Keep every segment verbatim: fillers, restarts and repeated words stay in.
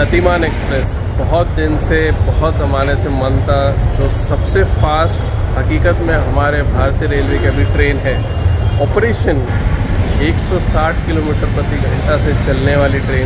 गतिमान एक्सप्रेस बहुत दिन से, बहुत ज़माने से मन था, जो सबसे फास्ट हकीकत में हमारे भारतीय रेलवे की अभी ट्रेन है। ऑपरेशन एक सौ साठ किलोमीटर प्रति घंटा से चलने वाली ट्रेन,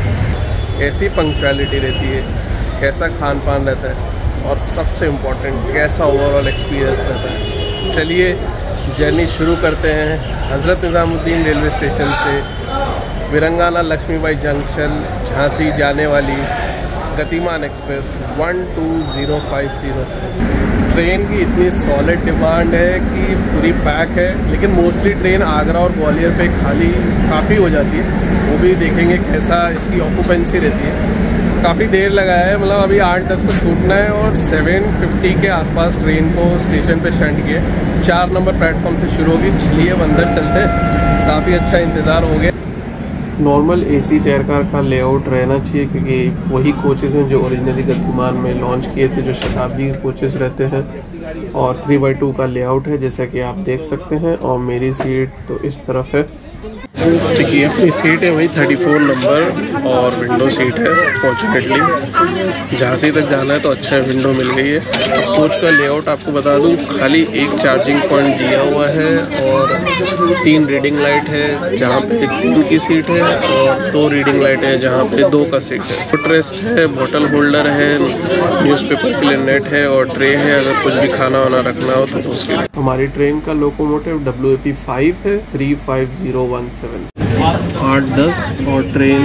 कैसी पंक्चुअलिटी रहती है, कैसा खान पान रहता है और सबसे इम्पोर्टेंट कैसा ओवरऑल एक्सपीरियंस रहता है। चलिए जर्नी शुरू करते हैं हज़रत निज़ामुद्दीन रेलवे स्टेशन से विरंगाना लक्ष्मीबाई जंक्शन झांसी जाने वाली Gatimaan express one two zero five zero से। ट्रेन की इतनी सॉलिड डिमांड है कि पूरी पैक है, लेकिन मोस्टली ट्रेन आगरा और ग्वालियर पे खाली काफ़ी हो जाती है। वो भी देखेंगे कैसा इसकी ऑक्यूपेंसी रहती है। काफ़ी देर लगा है, मतलब अभी आठ दस को छूटना है और सेवन फिफ्टी के आसपास ट्रेन को स्टेशन पे शंट किए। चार नंबर प्लेटफॉर्म से शुरू होगी। चलिए अब अंदर चलते, काफ़ी अच्छा इंतज़ार हो गया। नॉर्मल एसी चेयर कार का लेआउट रहना चाहिए, क्योंकि वही कोचेज़ हैं जो ओरिजिनली गतिमान में लॉन्च किए थे, जो शताब्दी कोचेज़ रहते हैं। और थ्री बाई टू का लेआउट है जैसा कि आप देख सकते हैं। और मेरी सीट तो इस तरफ है। देखिए अपनी सीट है वही थर्टी फोर नंबर और विंडो सीट है। फॉर्चुनेटली झांसी तक जाना है तो अच्छा है, विंडो मिल गई है। अब कोच का लेआउट आपको बता दूं, खाली एक चार्जिंग पॉइंट दिया हुआ है और तीन रीडिंग लाइट है जहां पे तीन की सीट है और दो रीडिंग लाइट है जहां पे दो का सीट है। फुट रेस्ट है, बोतल होल्डर है, न्यूज़पेपर के लिए नेट है और ट्रे है अगर कुछ भी खाना वाना रखना हो तो उसके लिए। हमारी ट्रेन का locomotive W A P five है three five zero one seven. आठ दस और train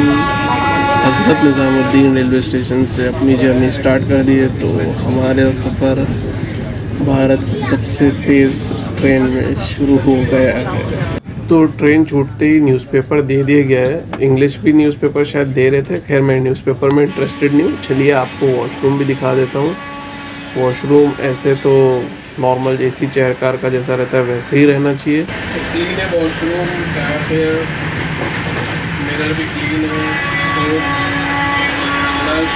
Hazrat Nizamuddin railway station से अपनी जर्नी स्टार्ट कर दी है। तो हमारा सफ़र भारत की सबसे तेज़ ट्रेन में शुरू हो गया है। तो ट्रेन छूटते ही न्यूज़पेपर दे दिया गया है। इंग्लिश भी न्यूज़पेपर शायद दे रहे थे, खैर मैं न्यूज़पेपर में इंटरेस्टेड नहीं हूँ। चलिए आपको वॉशरूम भी दिखा देता हूँ। वॉशरूम ऐसे तो नॉर्मल एसी चेयर कार का जैसा रहता है वैसे ही रहना चाहिए। तो क्लीन है वॉशरूम, टैप है, मिरर भी क्लीन है, सोप, फ्लश,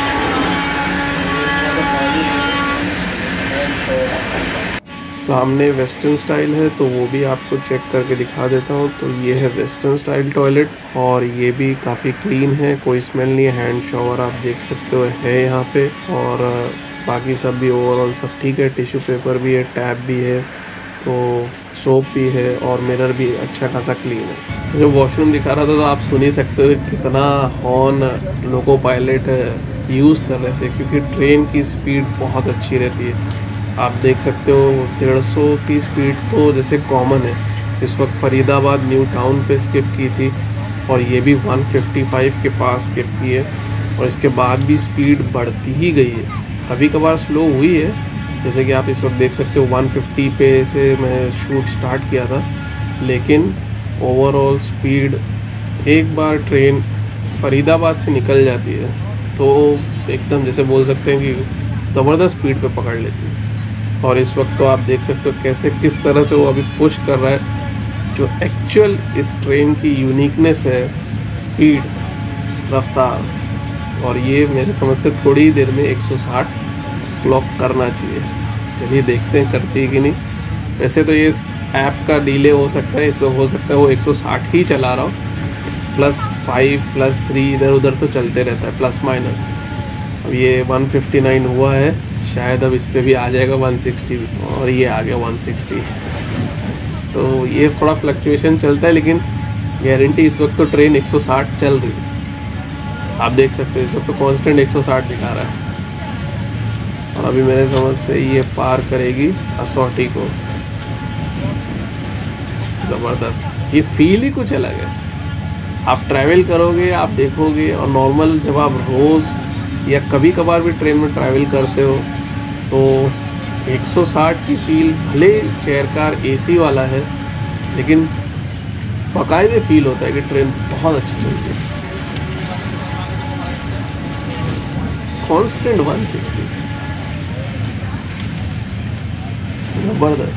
पानी है, हैंड शॉवर। सामने वेस्टर्न स्टाइल है तो वो भी आपको चेक करके दिखा देता हूँ। तो ये है वेस्टर्न स्टाइल टॉयलेट और ये भी काफ़ी क्लीन है, कोई स्मेल नहीं है। हैंड शॉवर आप देख सकते हो है यहाँ पे और बाकी सब भी ओवरऑल सब ठीक है। टिश्यू पेपर भी है, टैप भी है, तो सोप भी है और मिरर भी अच्छा खासा क्लीन है। जो वॉशरूम दिखा रहा था तो आप सुन ही सकते हो कितना हॉर्न लोको पायलट यूज़ कर रहे थे, क्योंकि ट्रेन की स्पीड बहुत अच्छी रहती है। आप देख सकते हो डेढ़ सौ की स्पीड तो जैसे कॉमन है। इस वक्त फरीदाबाद न्यू टाउन पे स्किप की थी और ये भी वन फिफ्टी फाइव के पास स्किप की है और इसके बाद भी स्पीड बढ़ती ही गई है। कभी कभार स्लो हुई है, जैसे कि आप इस वक्त देख सकते हो वन फिफ्टी पे से मैं शूट स्टार्ट किया था, लेकिन ओवरऑल स्पीड एक बार ट्रेन फरीदाबाद से निकल जाती है तो एकदम जैसे बोल सकते हैं कि ज़बरदस्त स्पीड पे पकड़ लेती है। और इस वक्त तो आप देख सकते हो कैसे किस तरह से वो अभी पुश कर रहा है। जो एक्चुअल इस ट्रेन की यूनिकनेस है, स्पीड, रफ्तार, और ये मेरे समझ से थोड़ी ही देर में एक सौ साठ क्लॉक करना चाहिए। चलिए देखते हैं करती है कि नहीं। वैसे तो ये ऐप का डिले हो सकता है, इस वक्त हो सकता है वो एक सौ साठ ही चला रहा हो, प्लस फाइव प्लस थ्री इधर उधर तो चलते रहता है, प्लस माइनस। अब ये वन फिफ्टी नाइन हुआ है, शायद अब इस पर भी आ जाएगा वन सिक्सटी और ये आ गया वन सिक्सटी। तो ये थोड़ा फ्लक्चुएशन चलता है, लेकिन गारंटी इस वक्त तो ट्रेन एक सौ साठ चल रही है। आप देख सकते हो इस वक्त तो कांस्टेंट एक सौ साठ दिखा रहा है और अभी मेरे समझ से ये पार करेगी असौटी को। ज़बरदस्त, ये फील ही कुछ अलग है। आप ट्रैवल करोगे, आप देखोगे, और नॉर्मल जब आप रोज़ या कभी कभार भी ट्रेन में ट्रैवल करते हो तो एक सौ साठ की फील, भले चेयर कार एसी वाला है, लेकिन बाकायदे फील होता है कि ट्रेन बहुत अच्छी चलती है। कांस्टेंट वन सिक्सटी, ज़बरदस्त।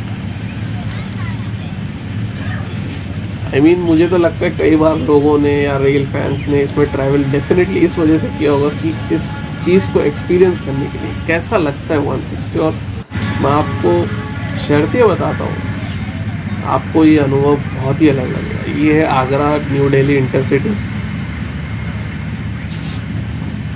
आई I मीन mean, मुझे तो लगता है कई बार लोगों ने या रेल फैंस ने इसमें ट्रैवल डेफिनेटली इस वजह से किया होगा कि इस चीज़ को एक्सपीरियंस करने के लिए कैसा लगता है वन सिक्सटी। और मैं आपको शर्तें बताता हूँ, आपको ये अनुभव बहुत ही अलग लगेगा। ये है आगरा न्यू दिल्ली इंटरसिटी।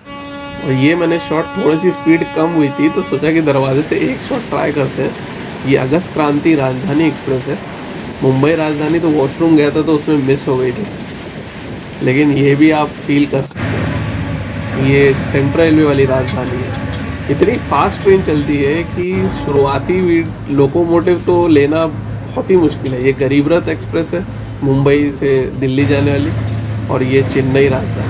और ये मैंने शॉट थोड़ी सी स्पीड कम हुई थी तो सोचा कि दरवाजे से एक शॉट ट्राई करते हैं। ये अगस्त क्रांति राजधानी एक्सप्रेस है। मुंबई राजधानी तो वॉशरूम गया था तो उसमें मिस हो गई थी, लेकिन ये भी आप फील कर सकते हैं। ये सेंट्रल रेलवे वाली राजधानी है। इतनी फास्ट ट्रेन चलती है कि शुरुआती लोकोमोटिव तो लेना बहुत ही मुश्किल है। ये गरीब रथ एक्सप्रेस है, मुंबई से दिल्ली जाने वाली, और ये चेन्नई राजधानी।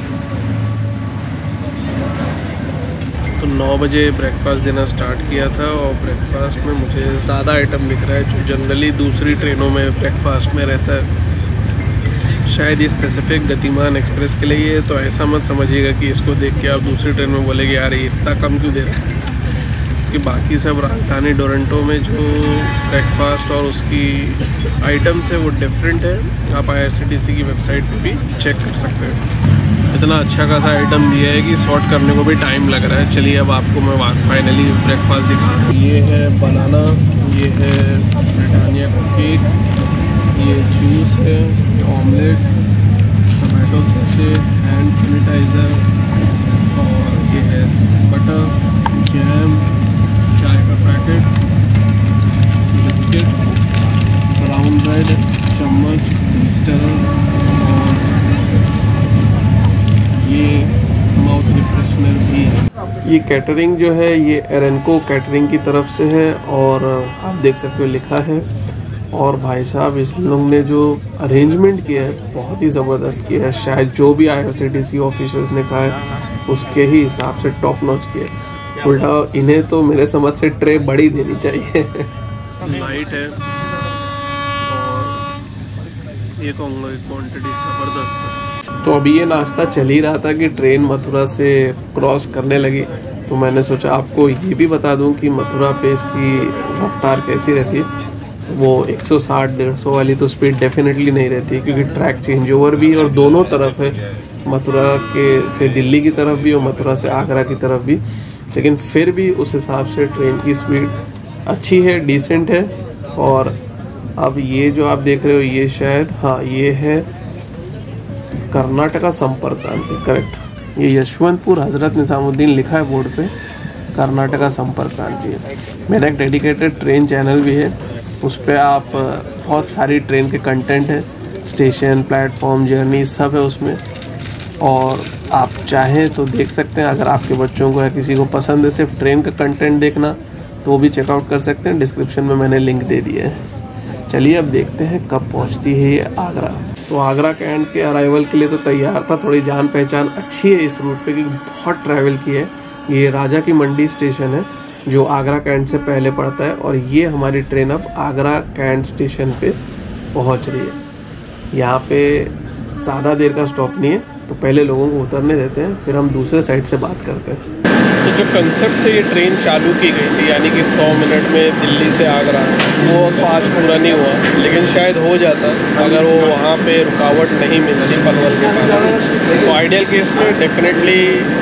तो नौ बजे ब्रेकफास्ट देना स्टार्ट किया था और ब्रेकफास्ट में मुझे ज़्यादा आइटम दिख रहा है जो जनरली दूसरी ट्रेनों में ब्रेकफास्ट में रहता है। शायद ये स्पेसिफिक गतिमान एक्सप्रेस के लिए है, तो ऐसा मत समझिएगा कि इसको देख के आप दूसरी ट्रेन में बोलेंगे यार ये इतना कम क्यों दे रहा है। कि बाकी सब राजधानी टोरंटो में जो ब्रेकफास्ट और उसकी आइटम्स है वो डिफरेंट है। आप आई आर सी टी सी की वेबसाइट पे भी चेक कर सकते हैं। इतना अच्छा खासा आइटम दिया है कि सॉर्ट करने को भी टाइम लग रहा है। चलिए अब आपको मैं फाइनली ब्रेकफास्ट दिखा रहा हूँ। ये है बनाना, ये है ब्रिटानिया का केक, ये जूस है, ये omelette, tomato sachet, hand sanitizer, और ये है बटर, जैम, चाय का पैकेट, बिस्किट, ब्राउन ब्रेड, चम्मच, स्टरर, और ये माउथ रिफ्रेशनर भी है। ये कैटरिंग जो है ये एरेंको कैटरिंग की तरफ से है, और आप देख सकते हो लिखा है। और भाई साहब इस लोग ने जो अरेंजमेंट किया है बहुत ही ज़बरदस्त किया है। शायद जो भी I R C T C officials ने कहा है उसके ही हिसाब से टॉप नॉच किया है। उल्टा इन्हें तो मेरे समझ से ट्रे बड़ी देनी चाहिए। लाइट है और ये कहूँगा क्वान्टिटी ज़बरदस्त है। तो अभी ये नाश्ता चल ही रहा था कि ट्रेन मथुरा से क्रॉस करने लगी, तो मैंने सोचा आपको ये भी बता दूं कि मथुरा पे इसकी रफ्तार कैसी रहती है। वो एक सौ साठ डेढ़ सौ वाली तो स्पीड डेफिनेटली नहीं रहती, क्योंकि ट्रैक चेंज ओवर भी और दोनों तरफ है, मथुरा के से दिल्ली की तरफ भी और मथुरा से आगरा की तरफ भी। लेकिन फिर भी उस हिसाब से ट्रेन की स्पीड अच्छी है, डिसेंट है। और अब ये जो आप देख रहे हो ये शायद, हाँ ये है कर्नाटका संपर्क क्रांति, करेक्ट। ये यशवंतपुर हजरत निजामुद्दीन लिखा है बोर्ड पे, कर्नाटका संपर्क क्रांति है। मेरा एक डेडिकेटेड ट्रेन चैनल भी है, उस पर आप बहुत सारी ट्रेन के कंटेंट है, स्टेशन, प्लेटफॉर्म, जर्नी सब है उसमें, और आप चाहें तो देख सकते हैं। अगर आपके बच्चों को या किसी को पसंद है सिर्फ ट्रेन का कंटेंट देखना तो वो भी चेकआउट कर सकते हैं। डिस्क्रिप्शन में मैंने लिंक दे दिया है। चलिए अब देखते हैं कब पहुंचती है ये आगरा। तो आगरा कैंट के अराइवल के लिए तो तैयार था, थोड़ी जान पहचान अच्छी है इस रूट पे क्योंकि बहुत ट्रैवल की है। ये राजा की मंडी स्टेशन है जो आगरा कैंट से पहले पड़ता है, और ये हमारी ट्रेन अब आगरा कैंट स्टेशन पे पहुंच रही है। यहाँ पे ज़्यादा देर का स्टॉप नहीं है, तो पहले लोगों को उतरने देते हैं, फिर हम दूसरे साइड से बात करते हैं। तो जो कंसेप्ट से ये ट्रेन चालू की गई थी, यानी कि सौ मिनट में दिल्ली से आगरा, वो तो आज पूरा नहीं हुआ, लेकिन शायद हो जाता अगर वो वहाँ पे रुकावट नहीं मिलती पलवल के पास। तो आइडियल केस में डेफिनेटली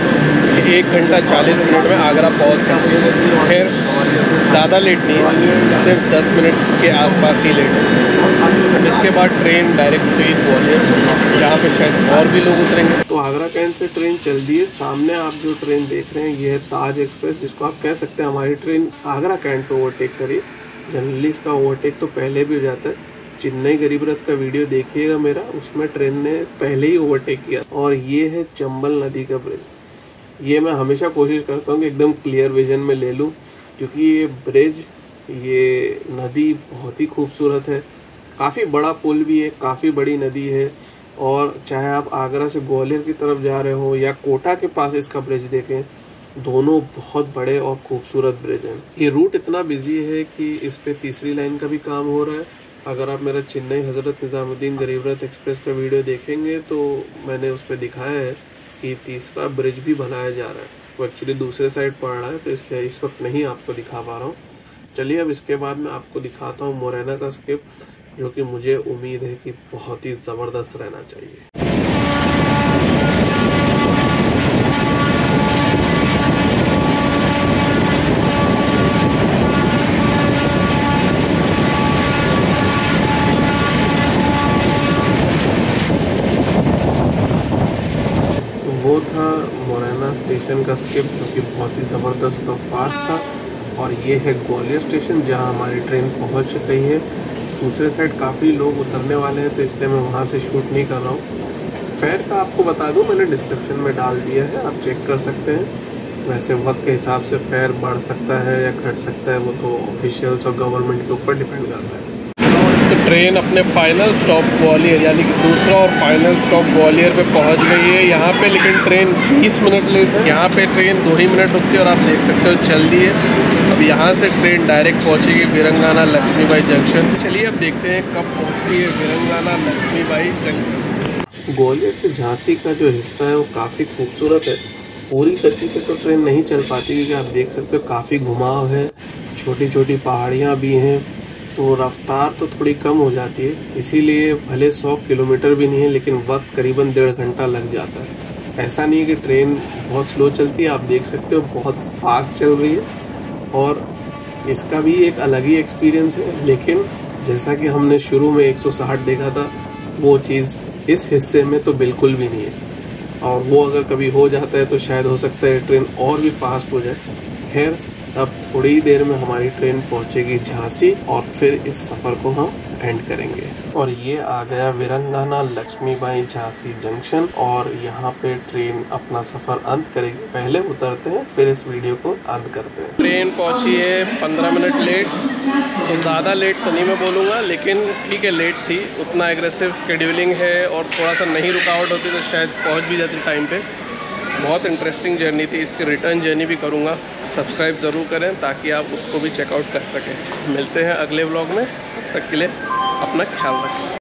एक घंटा चालीस मिनट में आगरा पहुँच सकते हैं। खैर ज़्यादा लेट नहीं है, सिर्फ दस मिनट के आसपास ही लेट है। इसके बाद ट्रेन डायरेक्ट हुई ग्वालियर, जहाँ पे शायद और भी लोग उतरेंगे। तो आगरा कैंट से ट्रेन चल दी है। सामने आप जो ट्रेन देख रहे हैं ये है ताज एक्सप्रेस, जिसको आप कह सकते हैं हमारी ट्रेन आगरा कैंट को ओवरटेक करी। जनरली इसका ओवरटेक तो पहले भी हो जाता है। चेन्नई गरीब रथ का वीडियो देखिएगा मेरा, उसमें ट्रेन ने पहले ही ओवरटेक किया। और ये है चंबल नदी का ब्रिज। ये मैं हमेशा कोशिश करता हूँ कि एकदम क्लियर विजन में ले लूँ, क्योंकि ये ब्रिज, ये नदी बहुत ही खूबसूरत है। काफ़ी बड़ा पुल भी है, काफ़ी बड़ी नदी है। और चाहे आप आगरा से ग्वालियर की तरफ जा रहे हो या कोटा के पास इसका ब्रिज देखें, दोनों बहुत बड़े और खूबसूरत ब्रिज हैं। ये रूट इतना बिजी है कि इस पे तीसरी लाइन का भी काम हो रहा है। अगर आप मेरा चेन्नई हजरत निजामुद्दीन गरीब रथ एक्सप्रेस का वीडियो देखेंगे तो मैंने उस पर दिखाया है कि तीसरा ब्रिज भी बनाया जा रहा है। वो एक्चुअली दूसरे साइड पड़ रहा है, तो इसलिए इस वक्त नहीं आपको दिखा पा रहा हूँ। चलिए अब इसके बाद मैं आपको दिखाता हूँ मोरेना का स्किप, जो कि मुझे उम्मीद है कि बहुत ही ज़बरदस्त रहना चाहिए। मुरैना स्टेशन का स्किप, जो कि बहुत ही ज़बरदस्त और फास्ट था। और ये है ग्वालियर स्टेशन, जहां हमारी ट्रेन पहुंच गई है। दूसरे साइड काफ़ी लोग उतरने वाले हैं, तो इसलिए मैं वहां से शूट नहीं कर रहा हूँ। फेयर का आपको बता दूं, मैंने डिस्क्रिप्शन में डाल दिया है, आप चेक कर सकते हैं। वैसे वक्त के हिसाब से फेयर बढ़ सकता है या घट सकता है, वो तो ऑफिशियल्स और गवर्नमेंट के ऊपर डिपेंड करता है। तो ट्रेन अपने फाइनल स्टॉप ग्वालियर, यानी कि दूसरा और फाइनल स्टॉप ग्वालियर पे पहुंच गई है यहाँ पे। लेकिन ट्रेन बीस मिनट लेट है। यहाँ पे ट्रेन दो ही मिनट रुकती है और आप देख सकते हो चल दी है। अब यहाँ से ट्रेन डायरेक्ट पहुँचेगी वीरंगाना लक्ष्मीबाई जंक्शन। चलिए अब देखते हैं कब पहुँचती है वीरंगाना लक्ष्मीबाई जंक्शन। ग्वालियर से झांसी का जो हिस्सा है वो काफ़ी खूबसूरत है। पूरी गति पे तो ट्रेन नहीं चल पाती, क्योंकि आप देख सकते हो काफ़ी घुमाव है, छोटी छोटी पहाड़ियाँ भी हैं, तो रफ्तार तो थोड़ी कम हो जाती है। इसीलिए भले सौ किलोमीटर भी नहीं है, लेकिन वक्त करीबन डेढ़ घंटा लग जाता है। ऐसा नहीं है कि ट्रेन बहुत स्लो चलती है, आप देख सकते हो बहुत फास्ट चल रही है। और इसका भी एक अलग ही एक्सपीरियंस है। लेकिन जैसा कि हमने शुरू में एक सौ साठ देखा था, वो चीज़ इस हिस्से में तो बिल्कुल भी नहीं है। और वो अगर कभी हो जाता है तो शायद हो सकता है ट्रेन और भी फास्ट हो जाए। खैर, अब थोड़ी ही देर में हमारी ट्रेन पहुंचेगी झांसी और फिर इस सफ़र को हम एंड करेंगे। और ये आ गया वीरंगाना लक्ष्मीबाई झांसी जंक्शन, और यहाँ पे ट्रेन अपना सफ़र अंत करेगी। पहले उतरते हैं, फिर इस वीडियो को अंत करते हैं। ट्रेन पहुंची है पंद्रह मिनट लेट, तो ज़्यादा लेट तो नहीं मैं बोलूँगा, लेकिन ठीक है, लेट थी। उतना एग्रेसिव स्केड्यूलिंग है, और थोड़ा सा नहीं रुकावट होती तो शायद पहुँच भी जाती टाइम पे। बहुत इंटरेस्टिंग जर्नी थी, इसकी रिटर्न जर्नी भी करूँगा। सब्सक्राइब ज़रूर करें ताकि आप उसको भी चेकआउट कर सकें। मिलते हैं अगले व्लॉग में, तब तक के लिए अपना ख्याल रखें।